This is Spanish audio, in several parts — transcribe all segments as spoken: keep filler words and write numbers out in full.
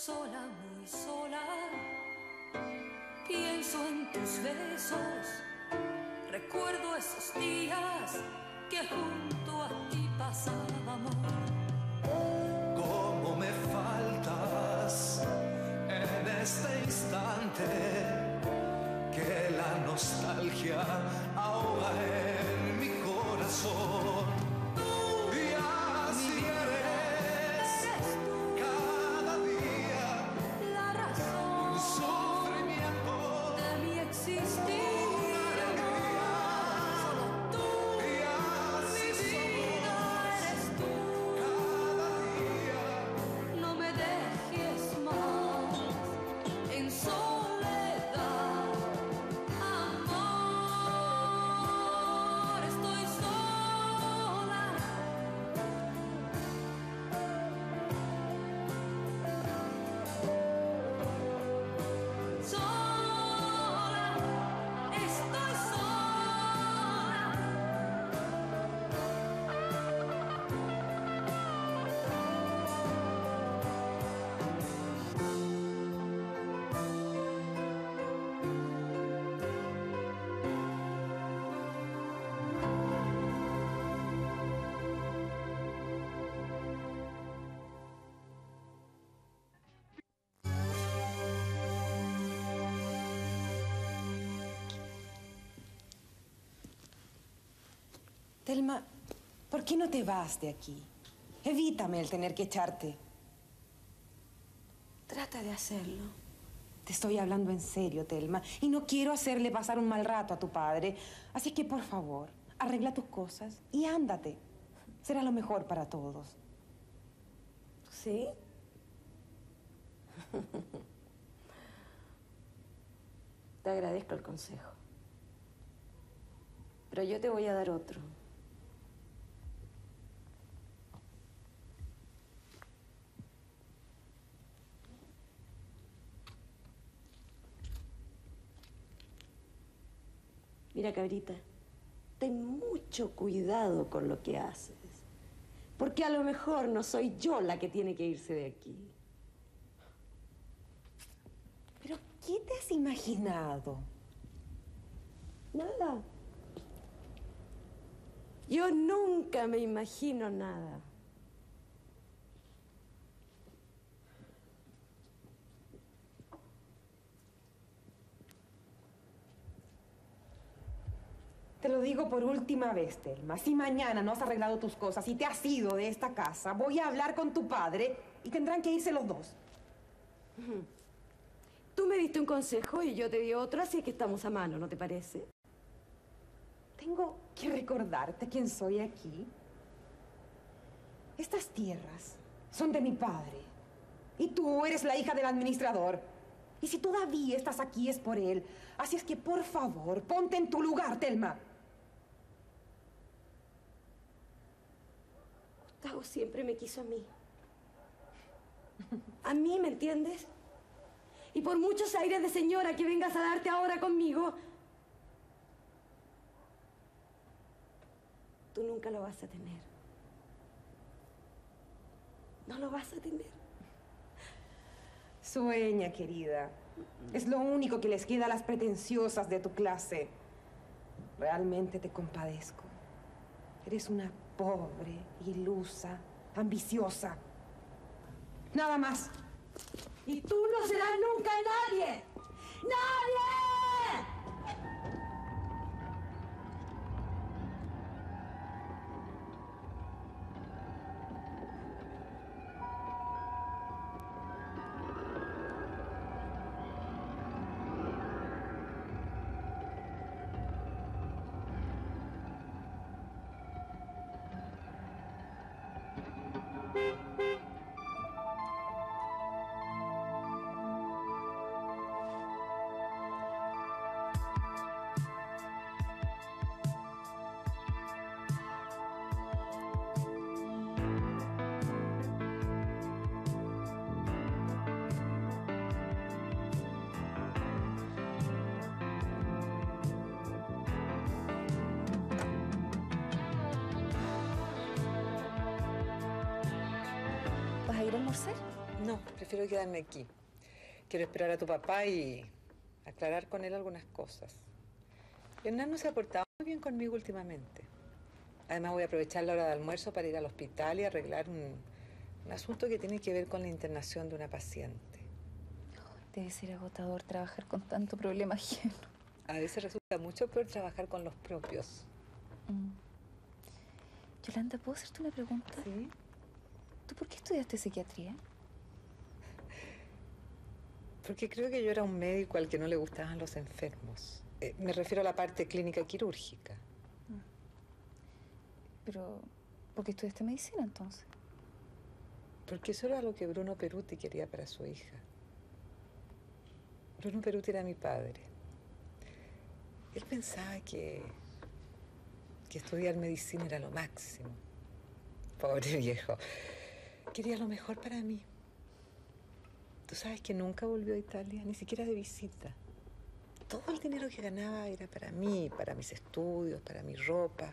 sola, muy sola, pienso en tus besos, recuerdo esos días que junto a ti pasábamos. Cómo me faltas en este instante, que la nostalgia ahoga en mi corazón. Y así eres cada día La razón un sufrimiento de mi existir. Telma, ¿por qué no te vas de aquí? Evítame el tener que echarte. Trata de hacerlo. Te estoy hablando en serio, Telma, y no quiero hacerle pasar un mal rato a tu padre. Así que, por favor, arregla tus cosas y ándate. Será lo mejor para todos. ¿Sí? Te agradezco el consejo. Pero yo te voy a dar otro. Mira, cabrita, ten mucho cuidado con lo que haces. Porque a lo mejor no soy yo la que tiene que irse de aquí. ¿Pero qué te has imaginado? Nada. Yo nunca me imagino nada. Te lo digo por última vez, Telma. Si mañana no has arreglado tus cosas y te has ido de esta casa, voy a hablar con tu padre y tendrán que irse los dos. Tú me diste un consejo y yo te di otro, así que estamos a mano, ¿no te parece? Tengo que recordarte quién soy aquí. Estas tierras son de mi padre. Y tú eres la hija del administrador. Y si todavía estás aquí es por él. Así es que, por favor, ponte en tu lugar, Telma. Gustavo siempre me quiso a mí. A mí, ¿me entiendes? Y por muchos aires de señora que vengas a darte ahora conmigo, tú nunca lo vas a tener. No lo vas a tener. Sueña, querida. Es lo único que les queda a las pretenciosas de tu clase. Realmente te compadezco. Eres una pobre, ilusa, ambiciosa. Nada más. Y tú no serás nunca nadie. ¡Nadie! ¿Vas a ir a almorzar? No, prefiero quedarme aquí. Quiero esperar a tu papá y aclarar con él algunas cosas. Hernán no se ha portado muy bien conmigo últimamente. Además voy a aprovechar la hora de almuerzo para ir al hospital y arreglar un, un asunto que tiene que ver con la internación de una paciente. Debe ser agotador trabajar con tanto problema ajeno. A veces resulta mucho peor trabajar con los propios. Mm. Yolanda, ¿puedo hacerte una pregunta? ¿Sí? ¿Tú por qué estudiaste psiquiatría? Porque creo que yo era un médico al que no le gustaban los enfermos. Eh, me refiero a la parte clínica quirúrgica. Pero, ¿por qué estudiaste medicina entonces? Porque eso era lo que Bruno Peruti quería para su hija. Bruno Peruti era mi padre. Él pensaba que, que estudiar medicina era lo máximo. Pobre viejo. Quería lo mejor para mí. Tú sabes que nunca volvió a Italia, ni siquiera de visita. Todo el dinero que ganaba era para mí, para mis estudios, para mi ropa.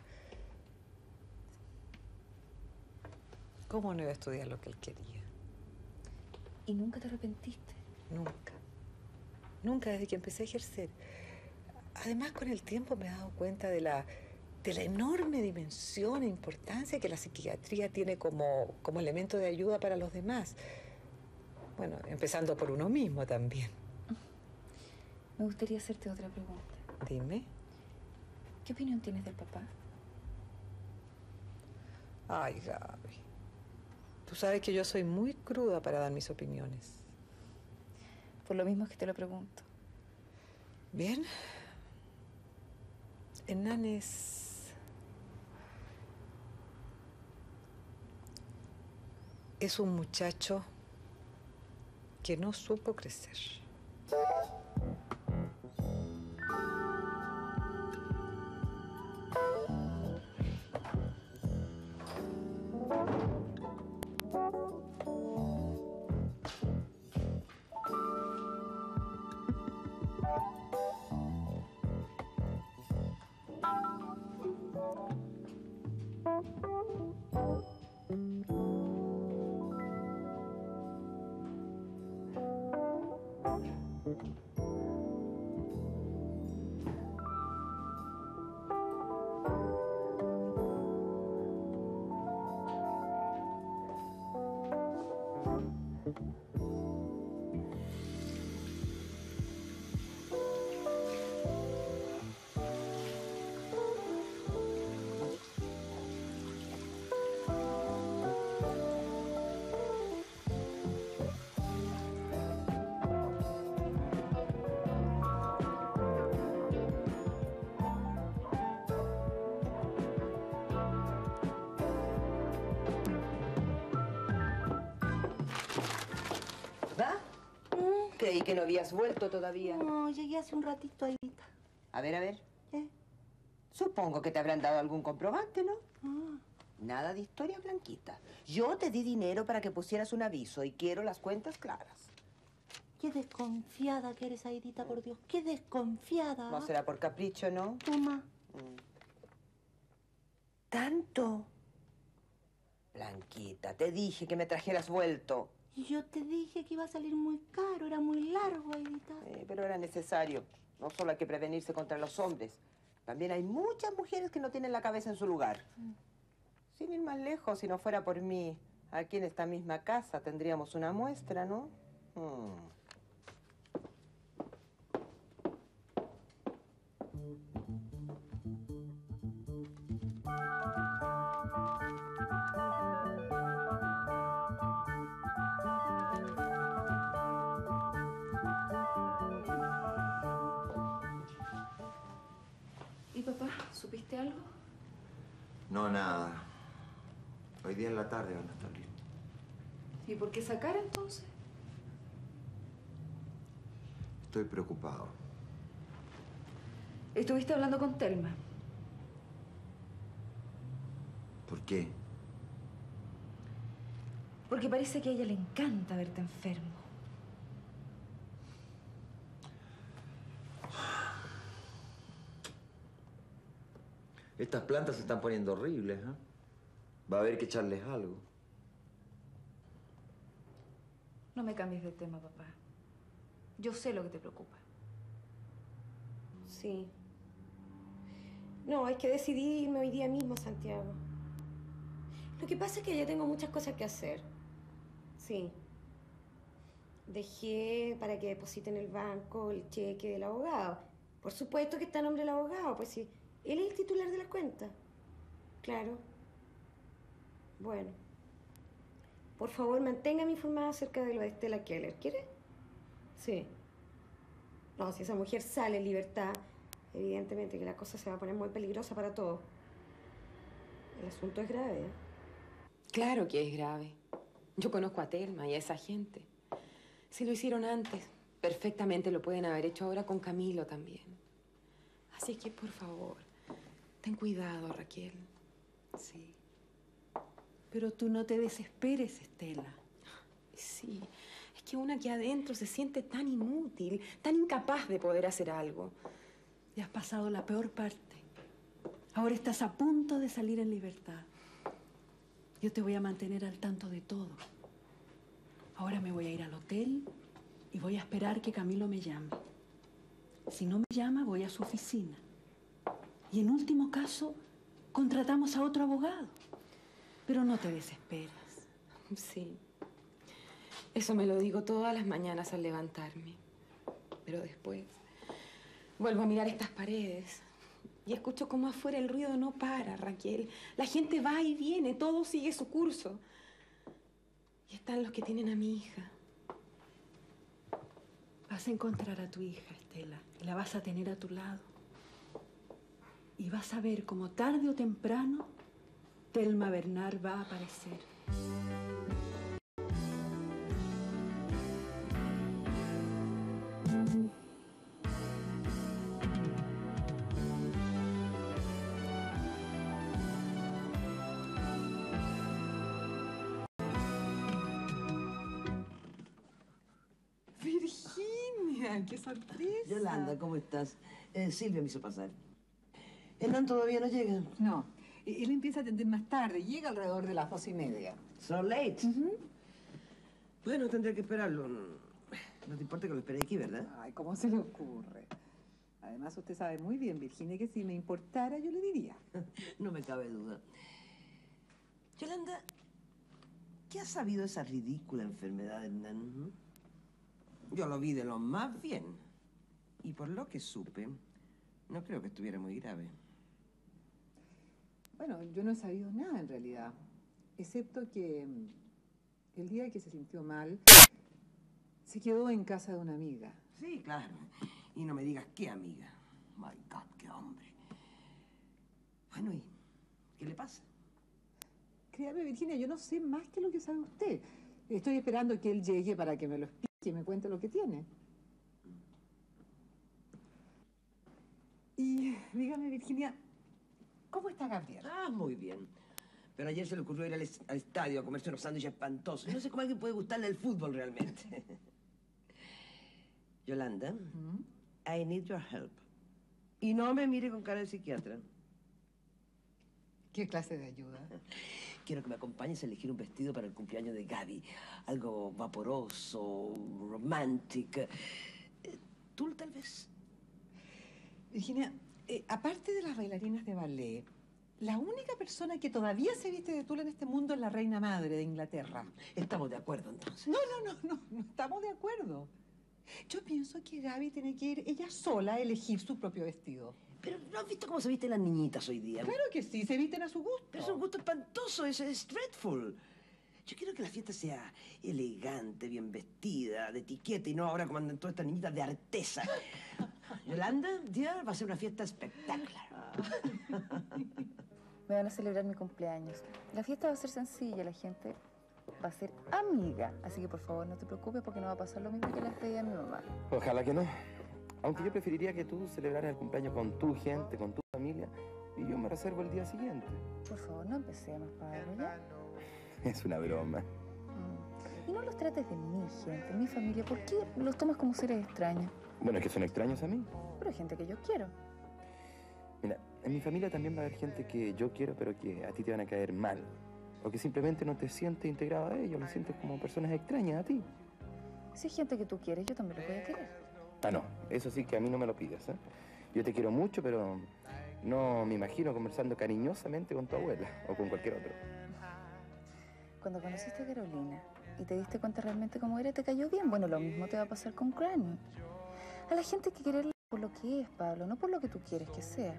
¿Cómo no iba a estudiar lo que él quería? ¿Y nunca te arrepentiste? Nunca. Nunca, desde que empecé a ejercer. Además, con el tiempo me he dado cuenta de la, de la enorme dimensión e importancia que la psiquiatría tiene como, como elemento de ayuda para los demás. Bueno, empezando por uno mismo también. Me gustaría hacerte otra pregunta. Dime. ¿Qué opinión tienes del papá? Ay, Gaby. Tú sabes que yo soy muy cruda para dar mis opiniones. Por lo mismo es que te lo pregunto. Bien. Hernán es... es un muchacho que no supo crecer. Creí que no habías vuelto todavía. No, llegué hace un ratito, Aidita. A ver, a ver. ¿Qué? Supongo que te habrán dado algún comprobante, ¿no? Ah. Nada de historia, Blanquita. Yo te di dinero para que pusieras un aviso y quiero las cuentas claras. Qué desconfiada que eres, Aidita, por Dios. Qué desconfiada. No será por capricho, ¿no? Toma. Mm. ¿Tanto? Blanquita, te dije que me trajeras vuelto. Y yo te dije que iba a salir muy caro, era muy largo, Aidita. Eh, pero era necesario. No solo hay que prevenirse contra los hombres. También hay muchas mujeres que no tienen la cabeza en su lugar. Mm. Sin ir más lejos, si no fuera por mí, aquí en esta misma casa tendríamos una muestra, ¿no? Mm. ¿Y papá, supiste algo? No, nada. Hoy día en la tarde van a estar listos. ¿Y por qué sacar entonces? Estoy preocupado. Estuviste hablando con Telma. ¿Por qué? Porque parece que a ella le encanta verte enfermo. Estas plantas se están poniendo horribles, ¿eh? Va a haber que echarles algo. No me cambies de tema, papá. Yo sé lo que te preocupa. Sí. No, es que decidí irme hoy día mismo a Santiago. Lo que pasa es que ya tengo muchas cosas que hacer. Sí. Dejé para que deposite en el banco el cheque del abogado. Por supuesto que está a nombre del abogado, pues sí. Él es el titular de la cuenta. Claro. Bueno. Por favor, manténgame informada acerca de lo de Stella Keller. ¿Quiere? Sí. No, si esa mujer sale en libertad, evidentemente que la cosa se va a poner muy peligrosa para todos. El asunto es grave, ¿eh? Claro que es grave. Yo conozco a Telma y a esa gente. Si lo hicieron antes, perfectamente lo pueden haber hecho ahora con Camilo también. Así que, por favor, ten cuidado, Raquel. Sí. Pero tú no te desesperes, Estela. Sí, es que una aquí adentro se siente tan inútil, tan incapaz de poder hacer algo. Ya has pasado la peor parte. Ahora estás a punto de salir en libertad. Yo te voy a mantener al tanto de todo. Ahora me voy a ir al hotel y voy a esperar que Camilo me llame. Si no me llama, voy a su oficina. Y en último caso, contratamos a otro abogado. Pero no te desesperes. Sí. Eso me lo digo todas las mañanas al levantarme. Pero después vuelvo a mirar estas paredes y escucho cómo afuera el ruido no para, Raquel. La gente va y viene, todo sigue su curso. Y están los que tienen a mi hija. Vas a encontrar a tu hija, Estela, y la vas a tener a tu lado. Y vas a ver cómo tarde o temprano Telma Bernard va a aparecer. Virginia, qué sorpresa. Yolanda, ¿cómo estás? Eh, Silvia me hizo pasar. ¿Hernán todavía no llega? No, él empieza a atender más tarde. Llega alrededor de las dos y media. So late. Uh-huh. Bueno, tendré que esperarlo. No te importa que lo espere aquí, ¿verdad? Ay, ¿cómo se le ocurre? Además, usted sabe muy bien, Virginia, que si me importara, yo le diría. No me cabe duda. Yolanda, ¿qué ha sabido esa ridícula enfermedad de Hernán? Yo lo vi de lo más bien. Y por lo que supe, no creo que estuviera muy grave. Bueno, yo no he sabido nada en realidad, excepto que el día que se sintió mal, se quedó en casa de una amiga. Sí, claro. Y no me digas qué amiga. My God, qué hombre. Bueno, ¿y qué le pasa? Créame, Virginia, yo no sé más que lo que sabe usted. Estoy esperando que él llegue para que me lo explique y me cuente lo que tiene. Y dígame, Virginia, ¿cómo está Gabriel? Ah, muy bien. Pero ayer se le ocurrió ir al, es al estadio a comerse unos sándwiches espantosos. No sé cómo a alguien puede gustarle el fútbol realmente. Yolanda, ¿Mm? I need your help. Y no me mire con cara de psiquiatra. ¿Qué clase de ayuda? Quiero que me acompañes a elegir un vestido para el cumpleaños de Gaby. Algo vaporoso, romantic. ¿Tul, tal vez? Virginia, eh, aparte de las bailarinas de ballet, la única persona que todavía se viste de tul en este mundo es la reina madre de Inglaterra. Estamos de acuerdo, entonces. No, no, no, no, no estamos de acuerdo. Yo pienso que Gaby tiene que ir ella sola a elegir su propio vestido. Pero ¿no has visto cómo se visten las niñitas hoy día? Claro que sí, se visten a su gusto. Pero es un gusto espantoso, es, es dreadful. Yo quiero que la fiesta sea elegante, bien vestida, de etiqueta, y no ahora como andan todas estas niñitas de artesa. Yolanda, dear, va a ser una fiesta espectacular. Me van a celebrar mi cumpleaños. La fiesta va a ser sencilla, la gente va a ser amiga. Así que por favor no te preocupes porque no va a pasar lo mismo que la despedida de mi mamá. Ojalá que no. Aunque yo preferiría que tú celebraras el cumpleaños con tu gente, con tu familia, y yo me reservo el día siguiente. Por favor, no empecemos, Pablo, ¿ya? Es una broma. Mm. Y no los trates de mi gente, mi familia. ¿Por qué los tomas como seres extraños? Bueno, es que son extraños a mí. Pero hay gente que yo quiero. Mira, en mi familia también va a haber gente que yo quiero, pero que a ti te van a caer mal. O que simplemente no te sientes integrado a ellos, los sientes como personas extrañas a ti. Si hay gente que tú quieres, yo también lo voy a querer. Ah, no. Eso sí que a mí no me lo pidas, ¿eh? Yo te quiero mucho, pero no me imagino conversando cariñosamente con tu abuela o con cualquier otro. Cuando conociste a Carolina y te diste cuenta realmente cómo era, te cayó bien. Bueno, lo mismo te va a pasar con Granny. A la gente hay que quererla por lo que es, Pablo, no por lo que tú quieres que sea.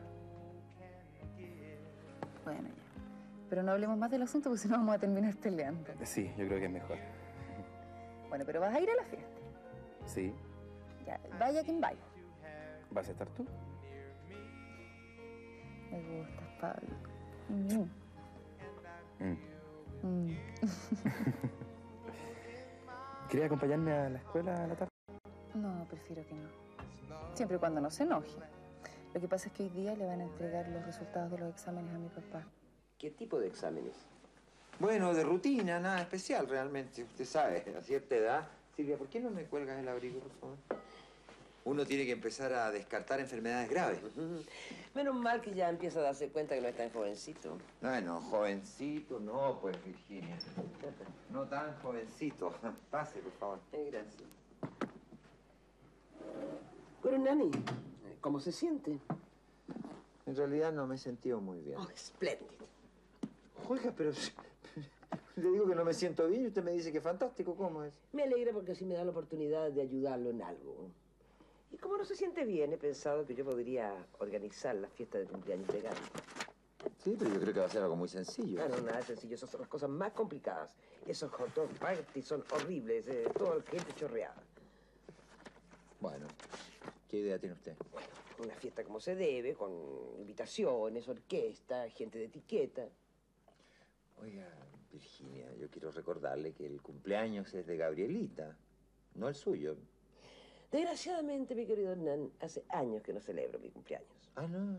Bueno, ya. Pero no hablemos más del asunto porque si no vamos a terminar peleando. Sí, yo creo que es mejor. Bueno, pero vas a ir a la fiesta. Sí. Ya, vaya quien vaya. ¿Vas a estar tú? Me gustas, Pablo. Mm. Mm. Mm. ¿Querías acompañarme a la escuela a la tarde? No, prefiero que no. Siempre y cuando no se enoje. Lo que pasa es que hoy día le van a entregar los resultados de los exámenes a mi papá. ¿Qué tipo de exámenes? Bueno, de rutina, nada especial realmente. Usted sabe, a cierta edad. Silvia, ¿por qué no me cuelgas el abrigo, por favor? Uno tiene que empezar a descartar enfermedades graves. Menos mal que ya empieza a darse cuenta que no es tan jovencito. Bueno, jovencito, no, pues, Virginia. No tan jovencito. Pase, por favor. Eh, gracias. Bueno, Nani, ¿cómo se siente? En realidad no me he sentido muy bien. Oh, espléndido. Oiga, pero le digo que no me siento bien y usted me dice que es fantástico. ¿Cómo es? Me alegra porque así me da la oportunidad de ayudarlo en algo. Y como no se siente bien, he pensado que yo podría organizar la fiesta de cumpleaños de Gaby. Sí, pero yo creo que va a ser algo muy sencillo. Ah, no, nada sencillo. Esas son las cosas más complicadas. Esos hot dog parties son horribles. Eh, toda la gente chorreada. Bueno, ¿qué idea tiene usted? Bueno, una fiesta como se debe, con invitaciones, orquesta, gente de etiqueta. Oiga, Virginia, yo quiero recordarle que el cumpleaños es de Gabrielita, no el suyo. Desgraciadamente, mi querido Hernán, hace años que no celebro mi cumpleaños. Ah, no.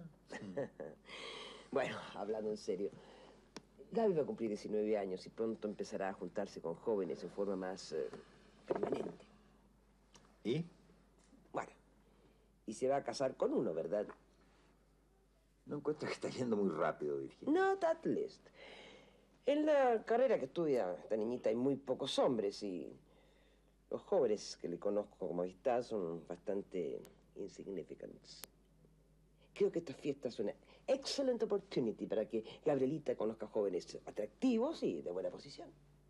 Bueno, hablando en serio, Gaby va a cumplir diecinueve años y pronto empezará a juntarse con jóvenes en forma más eh, permanente. ¿Y? Bueno, y se va a casar con uno, ¿verdad? No encuentro que está yendo muy rápido, Virginia. Not at least. En la carrera que estudia esta niñita hay muy pocos hombres y los jóvenes que le conozco como amistad son bastante insignificants. Creo que esta fiesta es una excelente opportunity para que Gabrielita conozca jóvenes atractivos y de buena posición.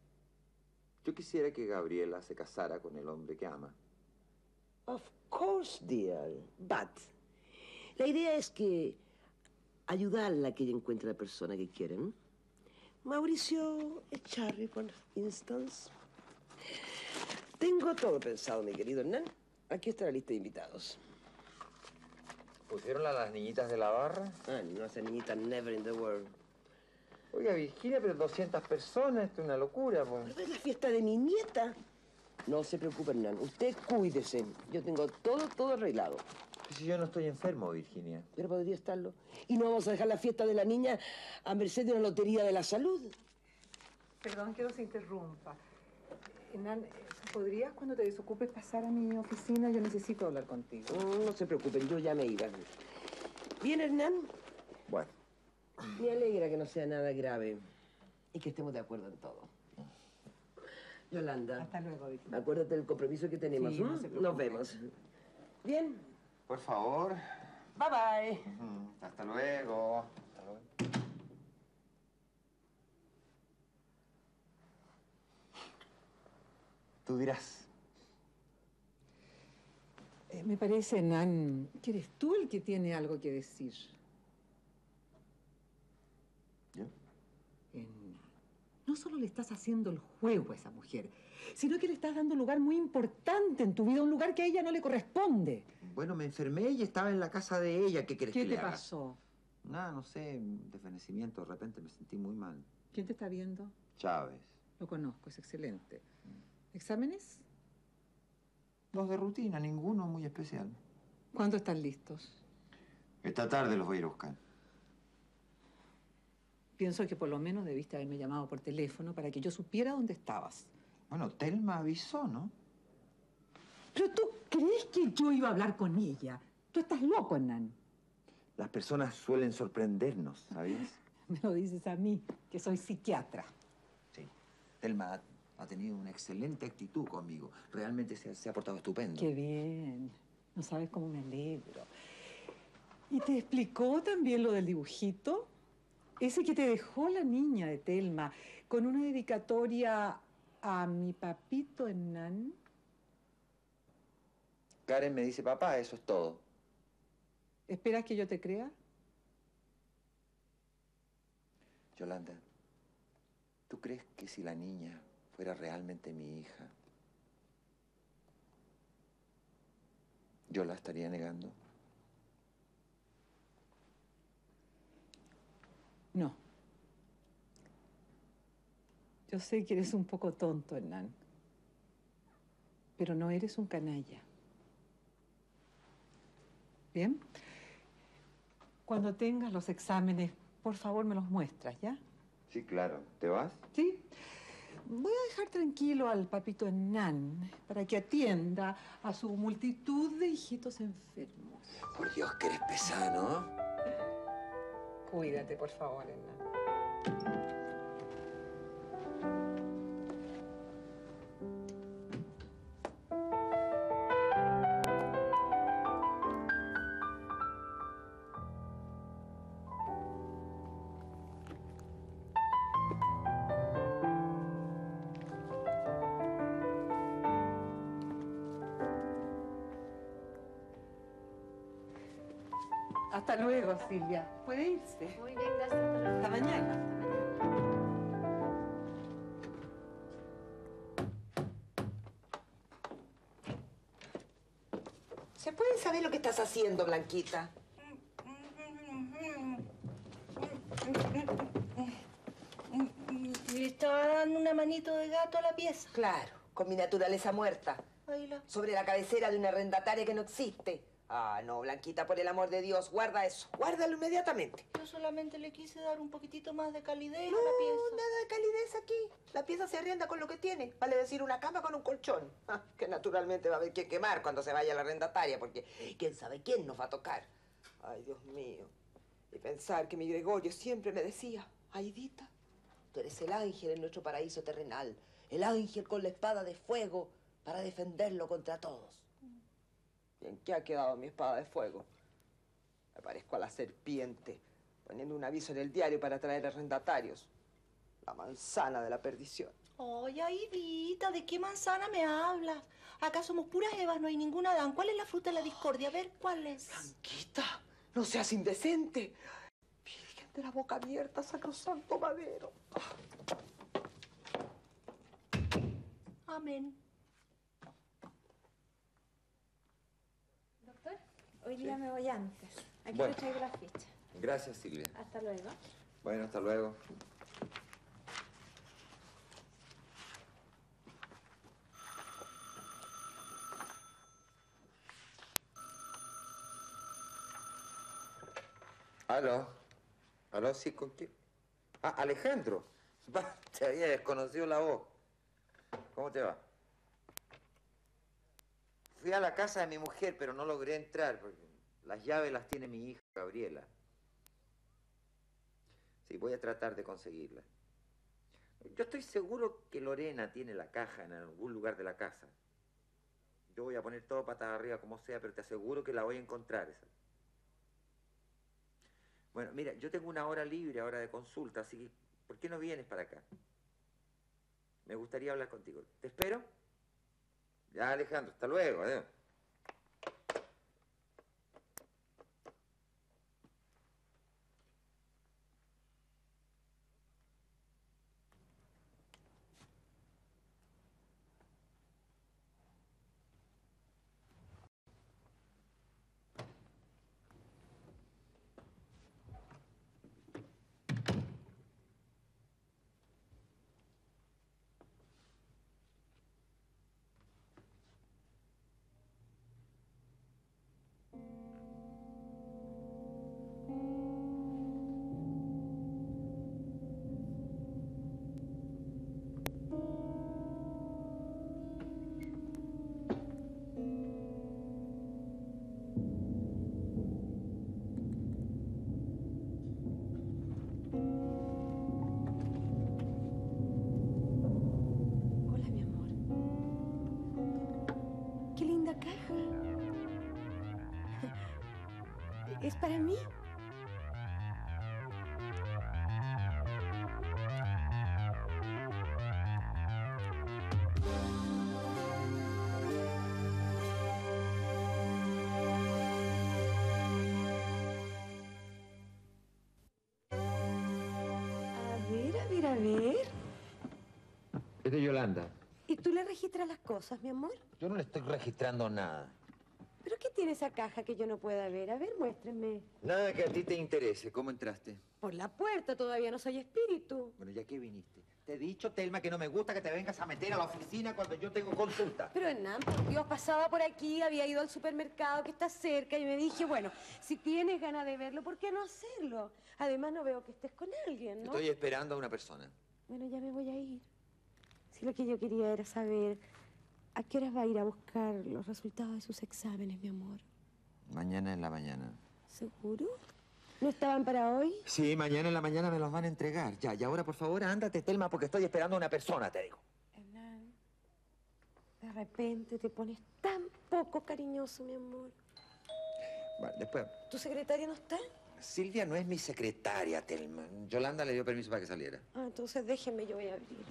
Yo quisiera que Gabriela se casara con el hombre que ama. Of course, dear. But la idea es que ayudarla a que ella encuentre la persona que quieren. Mauricio Echarri, por instance. Tengo todo pensado, mi querido Hernán. Aquí está la lista de invitados. ¿Pusieron a las niñitas de la barra? Ah, no, esa niñita never in the world. Oiga, Virginia, pero doscientas personas, esto es una locura, pues. Pero es la fiesta de mi nieta. No se preocupe, Hernán. Usted cuídese. Yo tengo todo, todo arreglado. Si yo no estoy enfermo, Virginia. Pero podría estarlo. Y no vamos a dejar la fiesta de la niña a merced de una lotería de la salud. Perdón que no se interrumpa. Hernán, ¿podrías cuando te desocupes pasar a mi oficina? Yo necesito hablar contigo. No, no se preocupen, yo ya me iba. ¿Bien, Hernán? Bueno. Me alegra que no sea nada grave y que estemos de acuerdo en todo. Yolanda. Hasta luego, Virginia. Acuérdate del compromiso que tenemos. Sí, no ¿m? se preocupe. Nos vemos. Bien. Por favor. Bye, bye. Ujú. Hasta luego. Hasta luego. Tú dirás. Eh, me parece, Hernán, que eres tú el que tiene algo que decir. ¿Yo? Hernán, no solo le estás haciendo el juego a esa mujer, sino que le estás dando un lugar muy importante en tu vida, un lugar que a ella no le corresponde. Bueno, me enfermé y estaba en la casa de ella. ¿Qué querés ¿Qué que le te haga? pasó? Nada, no sé, desvanecimiento. De repente me sentí muy mal. ¿Quién te está viendo? Chávez. Lo conozco, es excelente. ¿Exámenes? Dos de rutina, ninguno muy especial. ¿Cuándo están listos? Esta tarde los voy a ir a buscar. Pienso que por lo menos debiste haberme llamado por teléfono para que yo supiera dónde estabas. Bueno, Telma avisó, ¿no? ¿Pero tú crees que yo iba a hablar con ella? Tú estás loco, Hernán. Las personas suelen sorprendernos, ¿sabías? Me lo dices a mí, que soy psiquiatra. Sí. Telma, Ha tenido una excelente actitud conmigo. Realmente se, se ha portado estupendo. Qué bien. No sabes cómo me alegro. ¿Y te explicó también lo del dibujito? Ese que te dejó la niña de Telma, con una dedicatoria a mi papito Hernán. Karen me dice, papá, eso es todo. ¿Esperas que yo te crea? Yolanda, ¿tú crees que si la niña fuera realmente mi hija, yo la estaría negando? No. Yo sé que eres un poco tonto, Hernán. Pero no eres un canalla. ¿Bien? Cuando tengas los exámenes, por favor, me los muestras, ¿ya? Sí, claro. ¿Te vas? Sí. Voy a dejar tranquilo al papito Hernán para que atienda a su multitud de hijitos enfermos. Por Dios, que eres pesada, ¿no? Cuídate, por favor, Hernán. Hasta luego, Silvia. ¿Puede irse? Muy bien, gracias. Hasta luego. Hasta mañana. ¿Se puede saber lo que estás haciendo, Blanquita? Le estaba dando una manito de gato a la pieza. Claro, con mi naturaleza muerta. Ahí la... Sobre la cabecera de una arrendataria que no existe. Ah, no, Blanquita, por el amor de Dios, guarda eso. Guárdalo inmediatamente. Yo solamente le quise dar un poquitito más de calidez No, a la pieza. nada de calidez aquí. La pieza se arrienda con lo que tiene. Vale decir, una cama con un colchón. Ah, que naturalmente va a haber que quemar cuando se vaya la arrendataria, porque quién sabe quién nos va a tocar. Ay, Dios mío. Y pensar que mi Gregorio siempre me decía, Aidita, tú eres el ángel en nuestro paraíso terrenal. El ángel con la espada de fuego para defenderlo contra todos. ¿Y en qué ha quedado mi espada de fuego? Me parezco a la serpiente, poniendo un aviso en el diario para traer arrendatarios. La manzana de la perdición. Oye, Aidita, ¿de qué manzana me hablas? Acá somos puras Evas, no hay ningún Adán. ¿Cuál es la fruta de la discordia? A ver, ¿cuál es? Blanquita, no seas indecente. Virgen de la boca abierta, sacrosanto madero. Amén. Doctor, hoy día Sí. me voy antes. Aquí Bueno. le traigo la ficha. Gracias, Silvia. Hasta luego. Bueno, hasta luego. ¿Aló? ¿Aló? Sí, ¿con quién? Ah, Alejandro. Va, te había desconocido la voz. ¿Cómo te va? Fui a la casa de mi mujer, pero no logré entrar porque las llaves las tiene mi hija, Gabriela. Sí, voy a tratar de conseguirla. Yo estoy seguro que Lorena tiene la caja en algún lugar de la casa. Yo voy a poner todo patas arriba como sea, pero te aseguro que la voy a encontrar esa. Bueno, mira, yo tengo una hora libre ahora de consulta, así que ¿por qué no vienes para acá? Me gustaría hablar contigo. ¿Te espero? Ya, Alejandro, hasta luego. Adiós. caja? ¿Es para mí? A ver, a ver, a ver. Es de Yolanda. ¿Y tú le registras las cosas, mi amor? Yo no le estoy registrando nada. ¿Pero qué tiene esa caja que yo no pueda ver? A ver, muéstrenme. Nada que a ti te interese. ¿Cómo entraste? Por la puerta, todavía no soy espíritu. Bueno, ¿ya qué viniste? Te he dicho, Telma, que no me gusta que te vengas a meter a la oficina cuando yo tengo consulta. Pero Hernán, por Dios, pasaba por aquí, había ido al supermercado que está cerca y me dije, bueno, si tienes ganas de verlo, ¿por qué no hacerlo? Además, no veo que estés con alguien, ¿no? Estoy esperando a una persona. Bueno, ya me voy a ir. Si lo que yo quería era saber a qué horas va a ir a buscar los resultados de sus exámenes, mi amor. Mañana en la mañana. ¿Seguro? ¿No estaban para hoy? Sí, mañana en la mañana me los van a entregar. Ya, y ahora, por favor, ándate, Telma, porque estoy esperando a una persona, te digo. Hernán, de repente te pones tan poco cariñoso, mi amor. Bueno, después... ¿Tu secretaria no está? Silvia no es mi secretaria, Telma. Yolanda le dio permiso para que saliera. Ah, entonces déjenme, yo voy a abrir.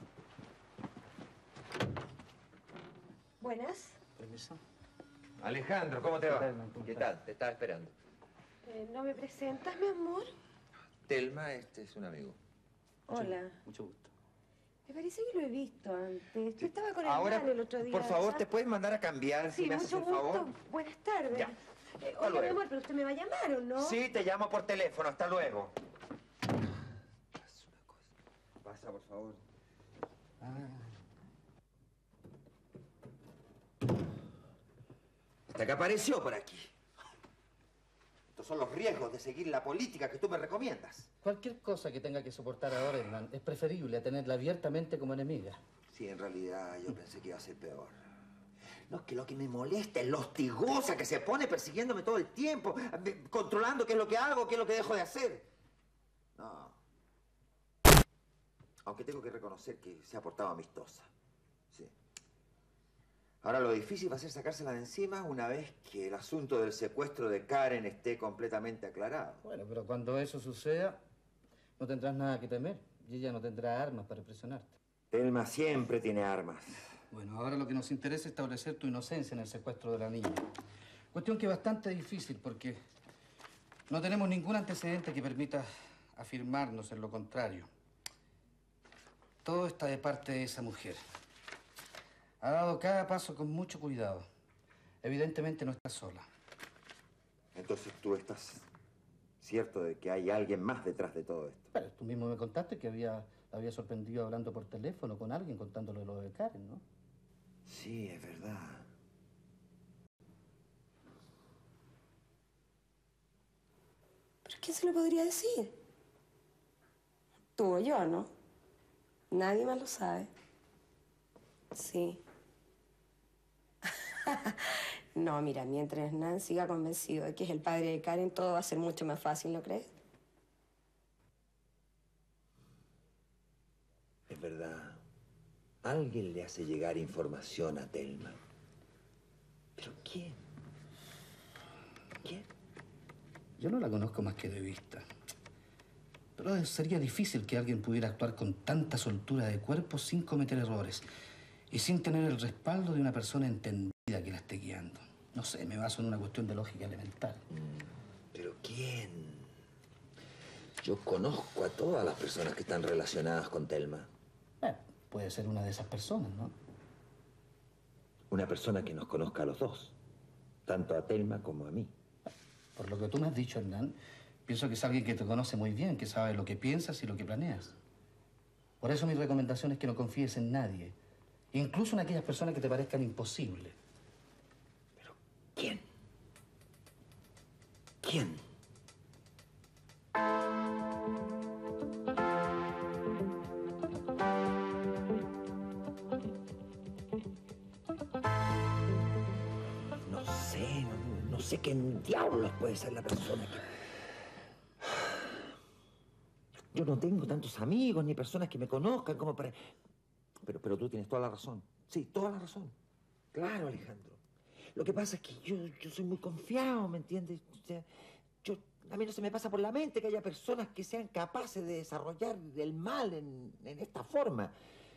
Buenas. Permiso. Alejandro, ¿cómo te va? ¿Qué tal? Te estaba esperando. Eh, ¿No me presentas, mi amor? Telma, este es un amigo. Hola. Mucho gusto. Me parece que lo he visto antes. Yo estaba con Ahora, Hernán el otro día. por favor, ¿sabes? ¿te puedes mandar a cambiar Sí, si me haces mucho el gusto. favor? Buenas tardes. Ya. Eh, Hasta oiga, mi luego. amor, pero usted me va a llamar, ¿o no? Sí, te llamo por teléfono. Hasta luego. Haz una cosa. Pasa, por favor. Hasta que apareció por aquí. Estos son los riesgos de seguir la política que tú me recomiendas. Cualquier cosa que tenga que soportar ahora, Hernán, es preferible a tenerla abiertamente como enemiga. Sí, en realidad yo pensé que iba a ser peor. No, es que lo que me molesta es lo hostigosa que se pone persiguiéndome todo el tiempo, me- controlando qué es lo que hago, qué es lo que dejo de hacer. No. Aunque tengo que reconocer que se ha portado amistosa. Sí. Ahora lo difícil va a ser sacársela de encima una vez que el asunto del secuestro de Karen esté completamente aclarado. Bueno, pero cuando eso suceda, no tendrás nada que temer. Y ella no tendrá armas para presionarte. Telma siempre tiene armas. Bueno, ahora lo que nos interesa es establecer tu inocencia en el secuestro de la niña. Cuestión que es bastante difícil porque no tenemos ningún antecedente que permita afirmarnos en lo contrario. Todo está de parte de esa mujer. Ha dado cada paso con mucho cuidado. Evidentemente no está sola. Entonces tú estás cierto de que hay alguien más detrás de todo esto. Pero tú mismo me contaste que había, la había sorprendido hablando por teléfono con alguien contándole lo de Karen, ¿no? Sí, es verdad. ¿Pero quién se lo podría decir? Tú o yo, ¿no? Nadie más lo sabe. Sí. No, mira, mientras Hernán siga convencido de que es el padre de Karen, todo va a ser mucho más fácil, ¿no crees? Es verdad. Alguien le hace llegar información a Telma. ¿Pero quién? ¿Quién? Yo no la conozco más que de vista. Pero sería difícil que alguien pudiera actuar con tanta soltura de cuerpo sin cometer errores y sin tener el respaldo de una persona entendida que la esté guiando. No sé, me baso en una cuestión de lógica elemental. ¿Pero quién? Yo conozco a todas las personas que están relacionadas con Telma. Eh, puede ser una de esas personas, ¿no? Una persona que nos conozca a los dos. Tanto a Telma como a mí. Por lo que tú me has dicho, Hernán, pienso que es alguien que te conoce muy bien, que sabe lo que piensas y lo que planeas. Por eso mi recomendación es que no confíes en nadie, incluso en aquellas personas que te parezcan imposibles. ¿Pero quién? ¿Quién? No sé, no, no sé quién diablos puede ser la persona que... Yo no tengo tantos amigos ni personas que me conozcan como para... Pero, pero tú tienes toda la razón. Sí, toda la razón. Claro, Alejandro. Lo que pasa es que yo, yo soy muy confiado, ¿me entiendes? O sea, yo, a mí no se me pasa por la mente que haya personas que sean capaces de desarrollar el mal en, en esta forma.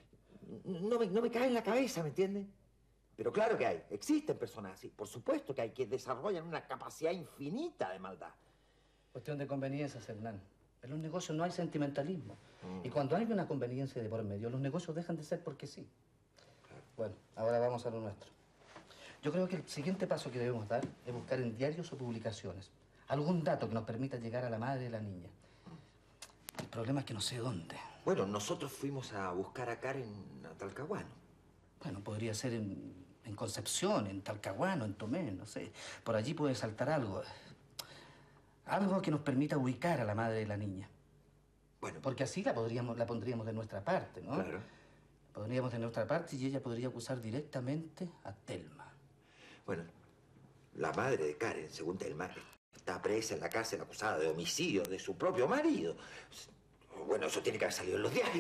No me, no me cae en la cabeza, ¿me entiendes? Pero claro que hay, existen personas así, por supuesto que hay, que desarrollan una capacidad infinita de maldad. Cuestión de conveniencias, Hernán. En los negocios no hay sentimentalismo. Mm. Y cuando hay una conveniencia de por medio, los negocios dejan de ser porque sí. Claro. Bueno, ahora vamos a lo nuestro. Yo creo que el siguiente paso que debemos dar es buscar en diarios o publicaciones algún dato que nos permita llegar a la madre de la niña. El problema es que no sé dónde. Bueno, nosotros fuimos a buscar a Karen a Talcahuano. Bueno, podría ser en, en Concepción, en Talcahuano, en Tomé, no sé. Por allí puede saltar algo. Algo que nos permita ubicar a la madre de la niña. Bueno. Porque así la, podríamos, la pondríamos de nuestra parte, ¿no? Claro. La pondríamos de nuestra parte y ella podría acusar directamente a Telma. Bueno, la madre de Karen, según Telma, está presa en la cárcel acusada de homicidio de su propio marido. Bueno, eso tiene que haber salido en los diarios.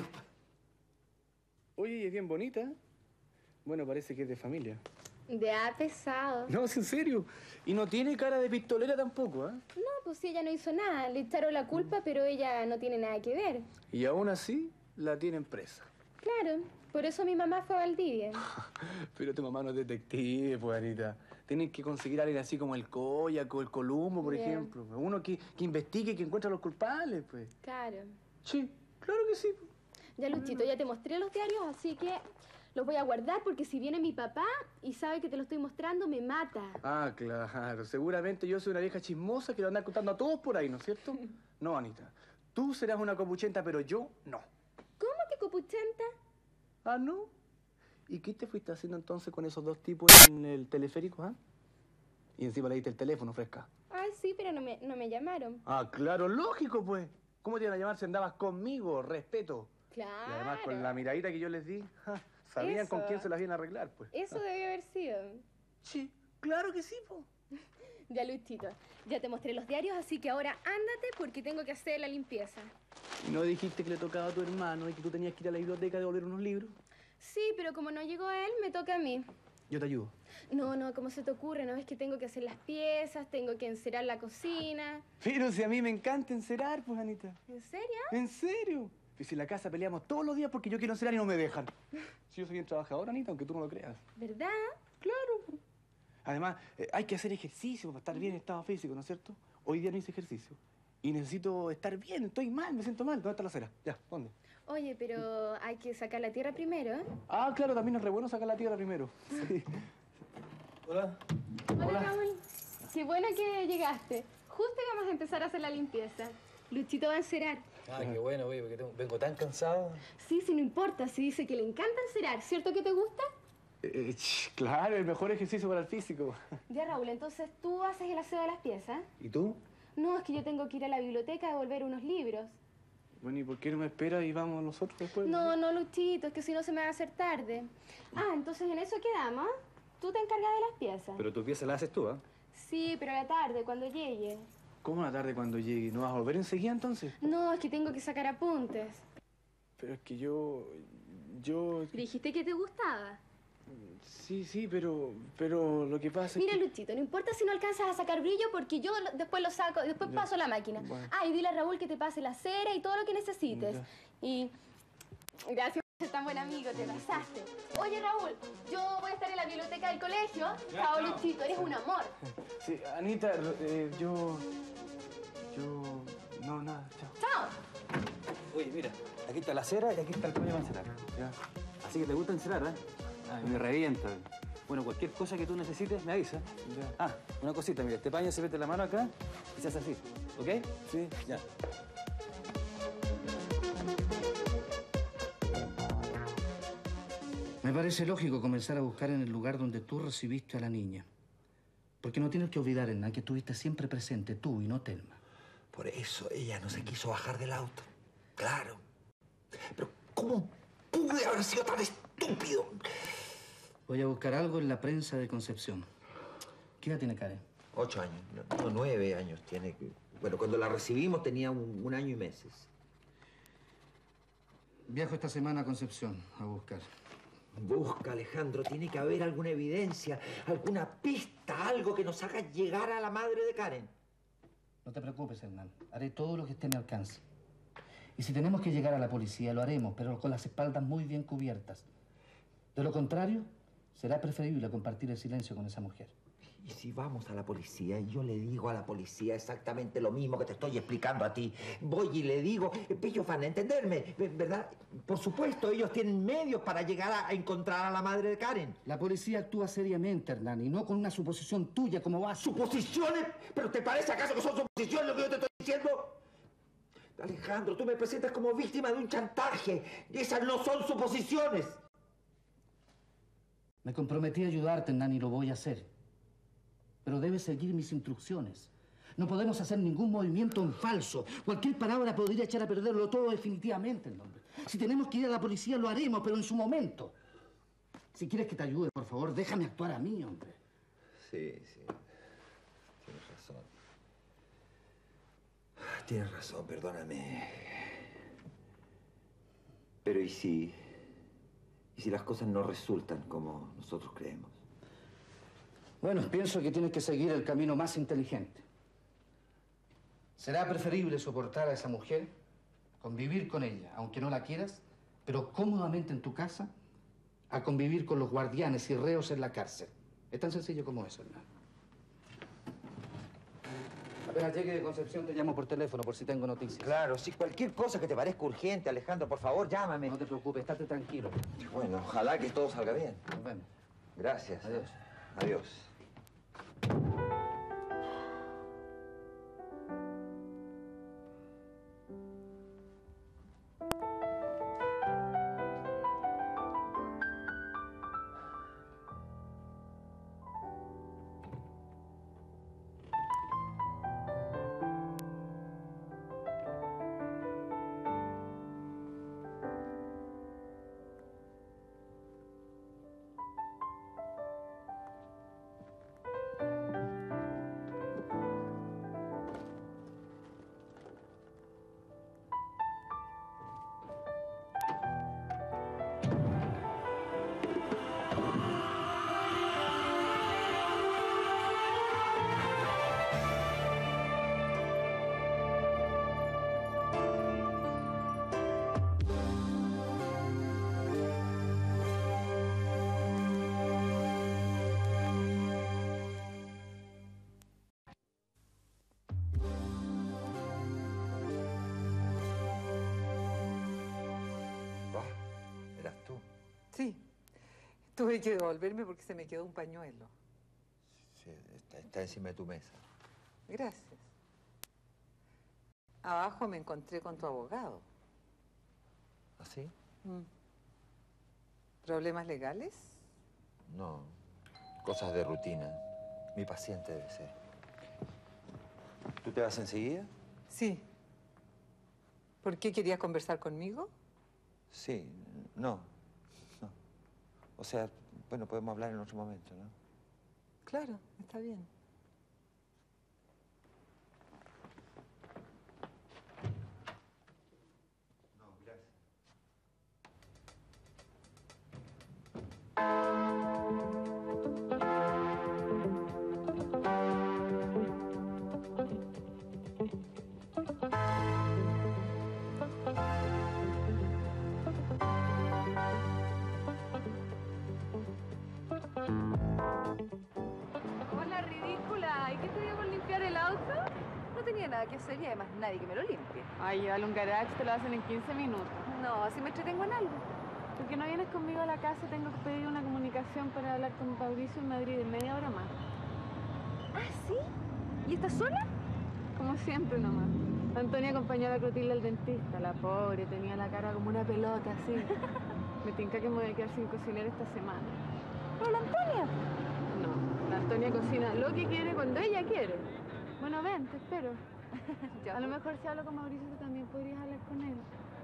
Oye, es bien bonita. Bueno, parece que es de familia. De A pesado. No, es en serio. Y no tiene cara de pistolera tampoco, ¿eh? No, pues ella no hizo nada. Le echaron la culpa, pero ella no tiene nada que ver. Y aún así, la tienen presa. Claro, por eso mi mamá fue a Valdivia. Pero tu mamá no es detective, pues, Anita. Tienen que conseguir a alguien así como el Coyaco, el Columbo, por Bien. ejemplo. Uno que, que investigue, que encuentre a los culpables, pues. Claro. Sí, claro que sí. Ya, Luchito, ya te mostré los diarios, así que los voy a guardar porque si viene mi papá y sabe que te lo estoy mostrando, me mata. Ah, claro. Seguramente yo soy una vieja chismosa que lo anda contando a todos por ahí, ¿no es cierto? No, Anita. Tú serás una copuchenta, pero yo no. ¿Cómo que copuchenta? Ah, ¿no? ¿Y qué te fuiste haciendo entonces con esos dos tipos en el teleférico, ah? Y encima le diste el teléfono, fresca. Ay, sí, pero no me, no me llamaron. Ah, claro, lógico, pues. ¿Cómo te iban a llamar si andabas conmigo? Respeto. Claro. Y además, con la miradita que yo les di, ja, sabían Eso. con quién se las iban a arreglar, pues. Eso ah. debió haber sido. Sí, claro que sí, po. Ya, Luchito, ya te mostré los diarios, así que ahora ándate porque tengo que hacer la limpieza. ¿Y no dijiste que le tocaba a tu hermano y que tú tenías que ir a la biblioteca a devolver unos libros? Sí, pero como no llegó él, me toca a mí. Yo te ayudo. No, no, ¿cómo se te ocurre? ¿No ves que tengo que hacer las piezas, tengo que encerar la cocina? Pero si a mí me encanta encerar, pues, Anita. ¿En serio? ¿En serio? Y si en la casa peleamos todos los días porque yo quiero encerar y no me dejan. Si yo soy bien trabajador, Anita, aunque tú no lo creas. ¿Verdad? Claro. Además, eh, hay que hacer ejercicio para estar bien en estado físico, ¿no es cierto? Hoy día no hice ejercicio. Y necesito estar bien, estoy mal, me siento mal. ¿Dónde está la cera? Ya, ¿dónde? Oye, pero hay que sacar la tierra primero, ¿eh? Ah, claro, también es re bueno sacar la tierra primero. Sí. Hola. Hola, Hola, Raúl. Qué bueno que llegaste. Justo vamos a empezar a hacer la limpieza. Luchito va a encerar. Ah, qué bueno, güey, porque tengo, vengo tan cansado. Sí, sí, no importa. Si dice que le encanta encerar, ¿cierto que te gusta? Eh, ch, claro, el mejor ejercicio para el físico. Ya, Raúl, entonces tú haces el aseo de las piezas. ¿Y tú? No, es que yo tengo que ir a la biblioteca a devolver unos libros. Bueno, ¿y por qué no me esperas y vamos nosotros después? No, no, Luchito, es que si no se me va a hacer tarde. Ah, entonces en eso quedamos. Tú te encargas de las piezas. Pero tu pieza la haces tú, ¿ah? ¿eh? Sí, pero a la tarde, cuando llegue. ¿Cómo a la tarde cuando llegue? ¿No vas a volver enseguida entonces? No, es que tengo que sacar apuntes. Pero es que yo... yo... Dijiste que te gustaba. Sí, sí, pero... pero lo que pasa Mira, es que... Luchito, no importa si no alcanzas a sacar brillo porque yo lo, después lo saco, después Ya. paso a la máquina. Bueno. Ah, y dile a Raúl que te pase la cera y todo lo que necesites. Ya. Y... Gracias por ser tan buen amigo, te pasaste. Oye, Raúl, yo voy a estar en la biblioteca del colegio. Ya, Chao, chao. Luchito, eres un amor. Sí, Anita, eh, yo... yo... no, nada, chao. Chao. Oye, mira, aquí está la cera y aquí está el paño para encerar. Ya. Así que te gusta encerar, ¿eh? Ay, me revienta. Bueno, cualquier cosa que tú necesites, me avisa. Ya. Ah, una cosita, mira, este paño se mete la mano acá y se hace así, ¿ok? Sí. Ya. Me parece lógico comenzar a buscar en el lugar donde tú recibiste a la niña. Porque no tienes que olvidar, Hernán, que estuviste siempre presente, tú y no Telma. Por eso ella no se quiso bajar del auto. Claro. Pero ¿cómo pude haber sido tan estúpido? Voy a buscar algo en la prensa de Concepción. ¿Qué edad tiene Karen? Ocho años. No, no, nueve años tiene. Bueno, cuando la recibimos tenía un, un año y meses. Viajo esta semana a Concepción a buscar. Busca, Alejandro. Tiene que haber alguna evidencia, alguna pista, algo que nos haga llegar a la madre de Karen. No te preocupes, Hernán. Haré todo lo que esté a mi alcance. Y si tenemos que llegar a la policía, lo haremos, pero con las espaldas muy bien cubiertas. De lo contrario, será preferible compartir el silencio con esa mujer. ¿Y si vamos a la policía y yo le digo a la policía exactamente lo mismo que te estoy explicando a ti? Voy y le digo, ellos van a entenderme, ¿verdad? Por supuesto, ellos tienen medios para llegar a encontrar a la madre de Karen. La policía actúa seriamente, Hernán, y no con una suposición tuya como vas. ¿Suposiciones? ¿Pero te parece acaso que son suposiciones lo que yo te estoy diciendo? Alejandro, tú me presentas como víctima de un chantaje. Esas no son suposiciones. Me comprometí a ayudarte, Hernán, y lo voy a hacer. Pero debes seguir mis instrucciones. No podemos hacer ningún movimiento en falso. Cualquier palabra podría echar a perderlo todo definitivamente, hombre. Si tenemos que ir a la policía, lo haremos, pero en su momento. Si quieres que te ayude, por favor, déjame actuar a mí, hombre. Sí, sí. Tienes razón. Tienes razón, perdóname. Pero ¿y si... y si las cosas no resultan como nosotros creemos? Bueno, pienso que tienes que seguir el camino más inteligente. Será preferible soportar a esa mujer, convivir con ella, aunque no la quieras, pero cómodamente en tu casa, a convivir con los guardianes y reos en la cárcel. Es tan sencillo como eso, hermano. Apenas llegue de Concepción, te llamo por teléfono por si tengo noticias. Claro, si cualquier cosa que te parezca urgente, Alejandro, por favor, llámame. No te preocupes, estate tranquilo. Bueno, ojalá que todo salga bien. Nos vemos. Gracias. Adiós. Adiós. Sí. Tuve que devolverme porque se me quedó un pañuelo. Sí, está, está encima de tu mesa. Gracias. Abajo me encontré con tu abogado. ¿Así? Mm. ¿Problemas legales? No. Cosas de rutina. Mi paciente debe ser. ¿Tú te vas enseguida? Sí. ¿Por qué querías conversar conmigo? Sí. No. No. O sea, bueno, podemos hablar en otro momento, ¿no? Claro, está bien. No, gracias. Hola, ridícula. ¿Y qué te dio por limpiar el auto? No tenía nada que hacer y además nadie que me lo limpie. Ay, llévalo a un garage, te lo hacen en quince minutos. No, así me entretengo en algo. ¿Por qué no vienes conmigo a la casa? Tengo que pedir una comunicación para hablar con Mauricio en Madrid en media hora más. ¿Ah, sí? ¿Y estás sola? Como siempre nomás. Antonia acompañó a la Clotilde al dentista. La pobre tenía la cara como una pelota, así. Me tinca que me voy a quedar sin cocinar esta semana. ¿Pero la Antonia? No, la Antonia cocina lo que quiere cuando ella quiere. Bueno, ven, te espero. Ya, a lo mejor si hablo con Mauricio, tú también podrías hablar con él.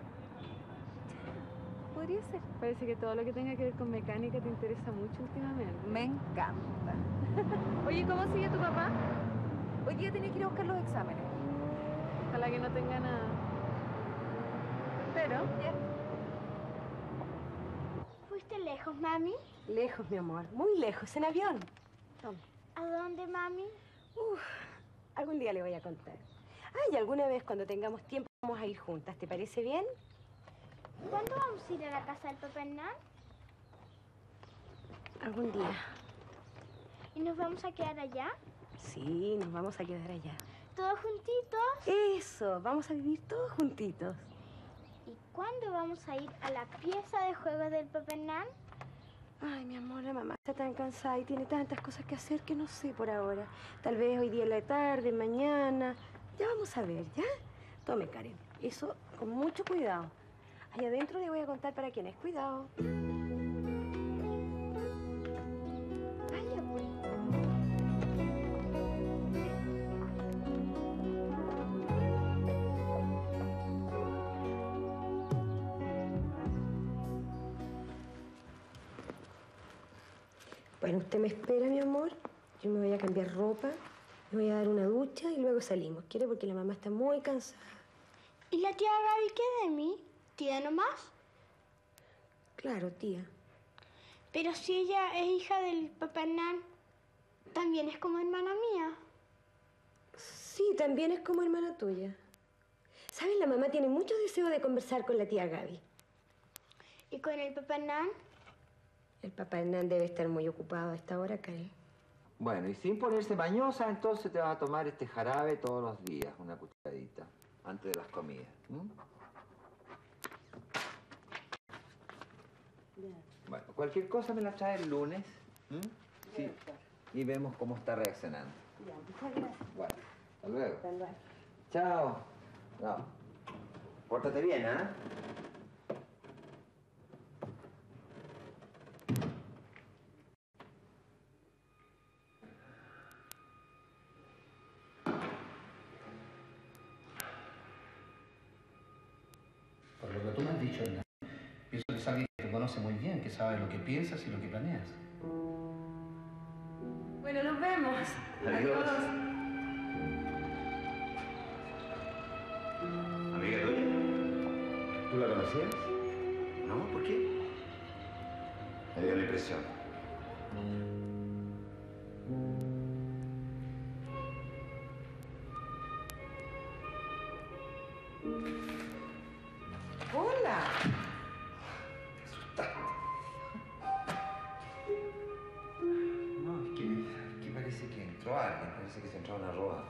Podría ser. Parece que todo lo que tenga que ver con mecánica te interesa mucho últimamente. Me encanta. Oye, ¿cómo sigue tu papá? Hoy día tenía que ir a buscar los exámenes. Ojalá que no tenga nada. Pero... Fuiste lejos. lejos, mami? Lejos, mi amor. Muy lejos, en avión. Toma. ¿A dónde, mami? Uf, algún día le voy a contar. Ay, alguna vez cuando tengamos tiempo vamos a ir juntas. ¿Te parece bien? ¿Cuándo vamos a ir a la casa del Papá Hernán? Algún día. ¿Y nos vamos a quedar allá? Sí, nos vamos a quedar allá. ¿Todos juntitos? Eso, vamos a vivir todos juntitos. ¿Y cuándo vamos a ir a la pieza de juegos del Papá Hernán? Ay, mi amor, la mamá está tan cansada y tiene tantas cosas que hacer que no sé por ahora. Tal vez hoy día en la tarde, mañana. Ya vamos a ver, ¿ya? Tome, Karen. Eso con mucho cuidado. Allá adentro le voy a contar para quién es. Cuidado. Vaya, pues. Bueno, usted me espera, mi amor. Yo me voy a cambiar ropa, me voy a dar una ducha y luego salimos. ¿Quiere? Porque la mamá está muy cansada. ¿Y la tía Gaby qué de mí? ¿Tía nomás? Claro, tía. Pero si ella es hija del Papá Hernán, también es como hermana mía. Sí, también es como hermana tuya. ¿Sabes? La mamá tiene mucho deseo de conversar con la tía Gaby. ¿Y con el Papá Hernán? El Papá Hernán debe estar muy ocupado a esta hora, Karen. Bueno, y sin ponerse mañosa, entonces te vas a tomar este jarabe todos los días, una cucharadita, antes de las comidas. ¿Mm? Bueno, cualquier cosa me la trae el lunes. ¿Mm? Sí. Y vemos cómo está reaccionando. Ya, muchas gracias. Bueno, hasta luego. Hasta luego. Chao. No. Pórtate bien, ¿ah? ¿eh? Por lo que tú me has dicho, Hernán, pienso que es alguien que te conoce muy bien, que sabe lo que piensas y lo que planeas. Bueno, nos vemos. Adiós. Amiga tuya. ¿Tú la conocías? No, ¿por qué? Me dio la impresión. Hola. Te asustaste. No, es que, que parece que entró alguien, parece que se entró una roba.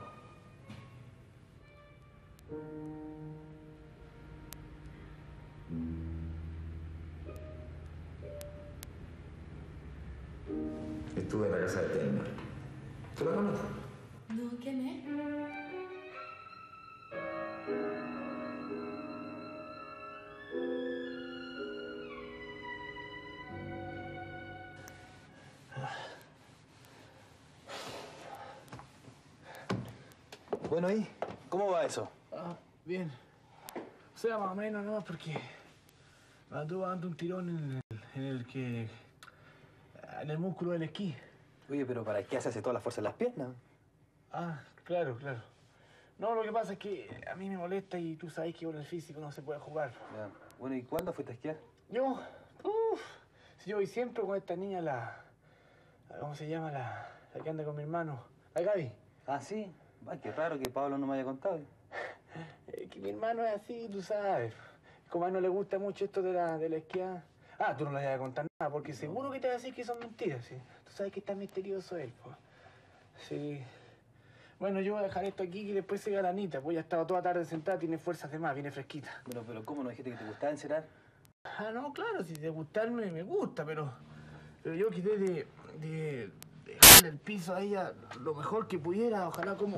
Estuve en la casa de Telma. ¿Tú la conoces? No, ¿quién es? Bueno, ¿y cómo va eso? Ah, bien. O sea, más o menos, ¿no? Porque me anduvo dando un tirón en el, en el que... en el músculo del esquí. Oye, pero ¿para qué hace toda la fuerza en las piernas? Ah, claro, claro. No, lo que pasa es que a mí me molesta y tú sabes que con el físico no se puede jugar. Ya. Bueno, ¿y cuándo fuiste a esquiar? Yo, uff, si yo voy siempre con esta niña, la... ¿Cómo se llama? La, la que anda con mi hermano, la Gaby. Ah, sí. Ay, qué raro que Pablo no me haya contado. Es que mi hermano es así, tú sabes. Como a él no le gusta mucho esto de la, de la esquiada. Ah, tú no le vas a contar nada, porque seguro que te va a decir que son mentiras, ¿sí? Tú sabes que está misterioso él, pues. Sí. Bueno, yo voy a dejar esto aquí y después se va la Anita, pues ya estaba toda tarde sentada, tiene fuerzas de más, viene fresquita. Bueno, pero ¿cómo no dijiste que te gustaba encerar? Ah, no, claro, si de gustarme, me gusta, pero... Pero yo quité de... de dejarle el piso a ella lo mejor que pudiera, ojalá como...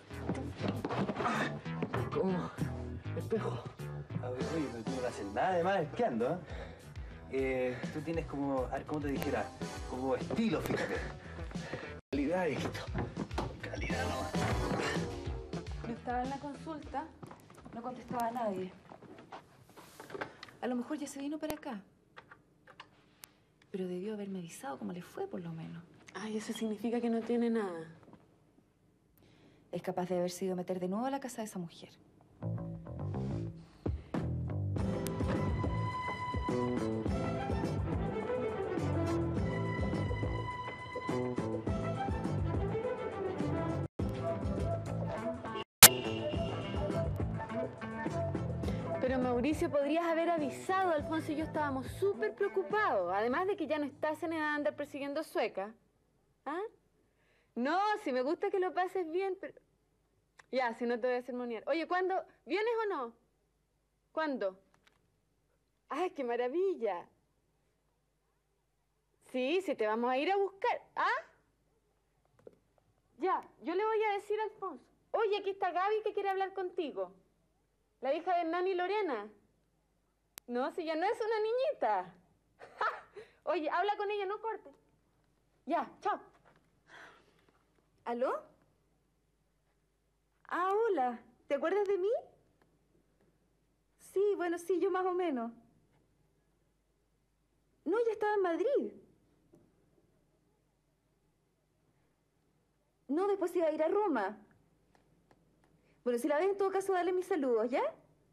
como... espejo. A ver, oye, pero tú no haces nada de mal esquiando, ¿eh? Eh, tú tienes como, a ver, ¿cómo te dijera? Como estilo, fíjate. Calidad, hijito. Calidad nomás. Yo estaba en la consulta, no contestaba a nadie. A lo mejor ya se vino para acá. Pero debió haberme avisado cómo le fue, por lo menos. Ay, eso significa que no tiene nada. Es capaz de haber sido meter de nuevo a la casa de esa mujer. Pero Mauricio, podrías haber avisado. Alfonso y yo estábamos súper preocupados. Además de que ya no estás en edad de andar persiguiendo sueca. ¿Ah? No, si me gusta que lo pases bien, pero... Ya, si no te voy a sermonear. Oye, ¿cuándo? ¿Vienes o no? ¿Cuándo? ¡Ay, qué maravilla! Sí, sí, te vamos a ir a buscar. ¿Ah? Ya, yo le voy a decir a Alfonso. Oye, aquí está Gaby que quiere hablar contigo. La hija de Hernán y Lorena. No, si ya no es una niñita. Oye, habla con ella, no cortes. Ya, chao. ¿Aló? Ah, hola. ¿Te acuerdas de mí? Sí, bueno, sí, yo más o menos. No, ya estaba en Madrid. No, después iba a ir a Roma. Bueno, si la ves, en todo caso, dale mis saludos, ¿ya?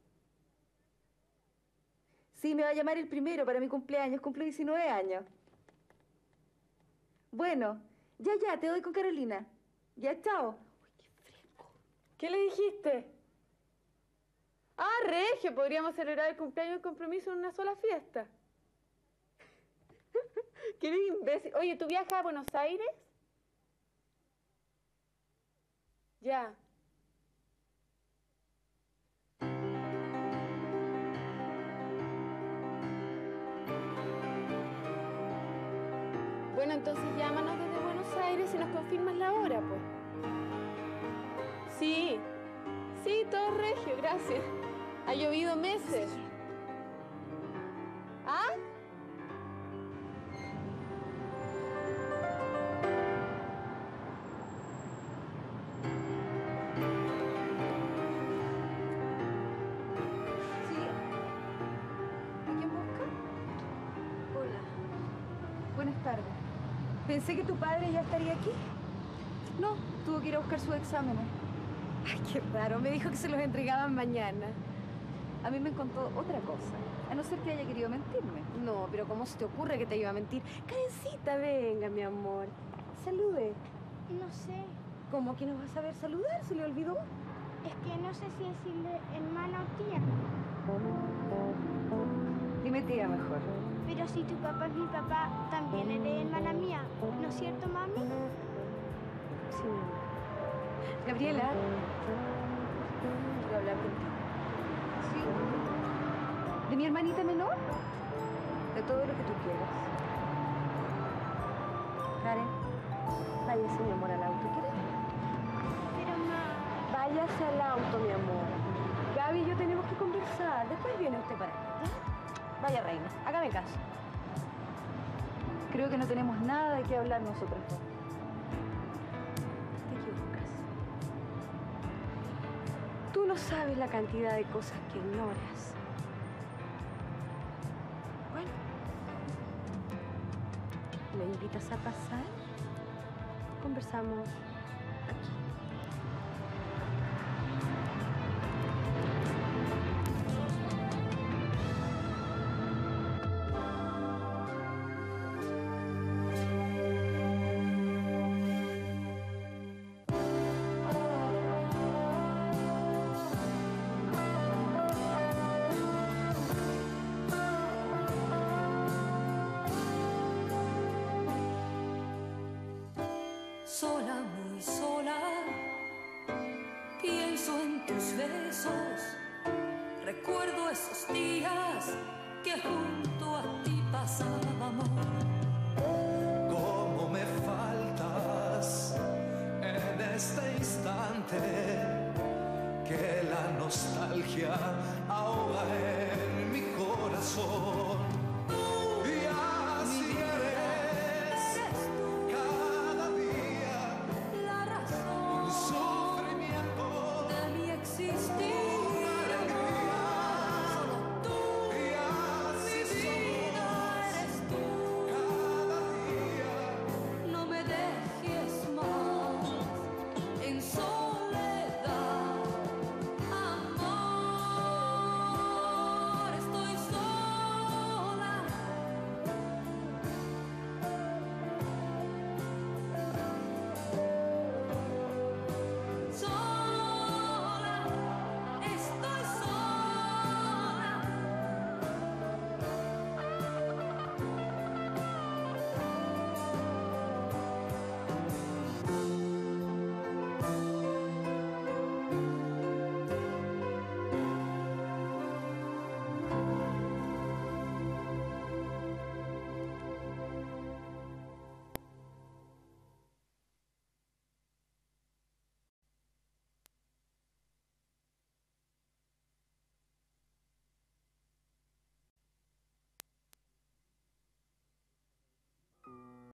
Sí, me va a llamar el primero para mi cumpleaños. Cumplo diecinueve años. Bueno, ya, ya, te doy con Carolina. Ya, chao. ¿Qué le dijiste? Ah, regio, podríamos celebrar el cumpleaños y el compromiso en una sola fiesta. ¿Qué eres imbécil? Oye, ¿tú viajas a Buenos Aires? Ya. Bueno, entonces llámanos desde Buenos Aires y nos confirmas la hora, pues. Sí, sí, todo regio, gracias. Ha llovido meses. ¿Ah? Sí. ¿A quién busca? Hola. Buenas tardes. Pensé que tu padre ya estaría aquí. No, tuvo que ir a buscar sus exámenes. Ay, qué raro. Me dijo que se los entregaban mañana. A mí me contó otra cosa. A no ser que haya querido mentirme. No, pero ¿cómo se te ocurre que te iba a mentir? Karencita, venga, mi amor. Salude. No sé. ¿Cómo que no vas a saber saludar? ¿Se le olvidó? Es que no sé si decirle hermana o tía. Dime tía mejor. Pero si tu papá es mi papá, también eres hermana mía. ¿No es cierto, mami? Sí. Gabriela. Quiero hablar contigo. Sí. ¿De mi hermanita menor? De todo lo que tú quieras. Karen, váyase, mi amor, al auto. ¿Quieres? Pero, ma... Váyase al auto, mi amor. Gaby y yo tenemos que conversar. Después viene usted para acá, ¿ya? Vaya, reina, hágame caso. Creo que no tenemos nada de qué hablar nosotras dos. Te equivocas. Tú no sabes la cantidad de cosas que ignoras. Bueno, ¿me invitas a pasar? Conversamos aquí. Sola, muy sola, pienso en tus besos, recuerdo esos días que junto a ti pasábamos.